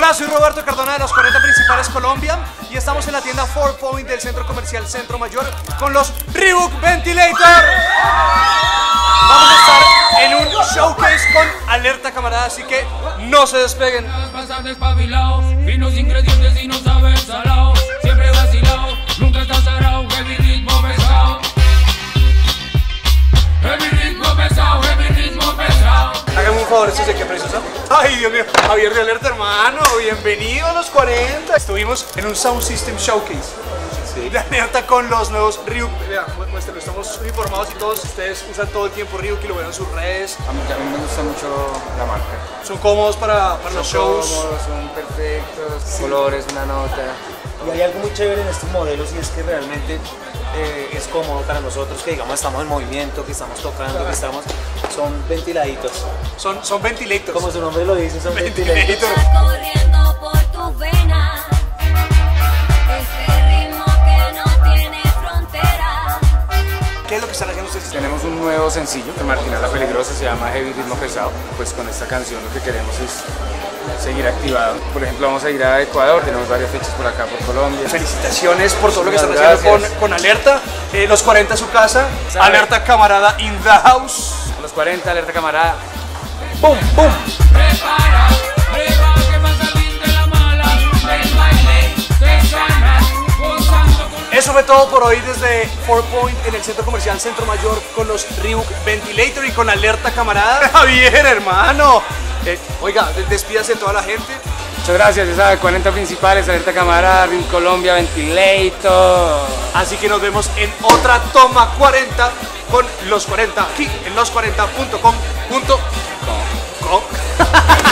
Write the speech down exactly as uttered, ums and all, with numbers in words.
Hola, soy Roberto Cardona de los cuarenta Principales Colombia y estamos en la tienda Four Point del Centro Comercial Centro Mayor con los Reebok Ventilator. Vamos a estar en un showcase con alerta camarada, así que no se despeguen. Finos ingredientes y no sabes salado. Siempre vacilado, nunca estás cerrado. Heavy ritmo pesado. Heavy ritmo pesado, heavy ritmo pesado. Hágame un favor, ¿esto es de qué precio está? Ay, Dios mío, Javier de Alerta, hermano, bienvenido a los cuarenta. Estuvimos en un Sound System Showcase. Sí. De Alerta con los nuevos Reebok. Vean, muéstrenlo, estamos uniformados y todos ustedes usan todo el tiempo Reebok y lo ven en sus redes. A mí, a mí me gusta mucho la marca. Son cómodos para, para son los shows. Cómodos, son perfectos, sí. Colores, una nota. Y hay algo muy chévere en estos modelos y es que realmente eh, es cómodo para nosotros, que digamos estamos en movimiento, que estamos tocando, que estamos, son ventiladitos. Son, son ventilators. Como su nombre lo dice, son ventilators. ventilators. Corriendo por tus venas, ese ritmo que no tiene fronteras. ¿Qué es lo que están haciendo ustedes? Tenemos un nuevo sencillo de Martina la Peligrosa, se llama Heavy Ritmo Pesado. Pues con esta canción lo que queremos es seguir activado. Por ejemplo, vamos a ir a Ecuador, tenemos varias fechas por acá, por Colombia. Felicitaciones por todo lo que están Muchas haciendo con, gracias. con Alerta. Eh, los cuarenta a su casa, ¿Sabe? Alerta camarada in the house. A los cuarenta, alerta camarada. ¡Pum, pum! Prepara, prepara que va a salir de la mala. El baile, te ganas, gozando con... Eso fue todo por hoy desde Four Point en el Centro Comercial Centro Mayor con los Reebok Ventilator y con Alerta camarada. Javier, hermano. Eh, oiga, despídase de toda la gente. Muchas gracias, ya saben, cuarenta Principales, alerta camarada, Rim Colombia, Ventilator. Así que nos vemos en otra toma cuarenta con los cuarenta aquí en los cuarenta punto com punto com.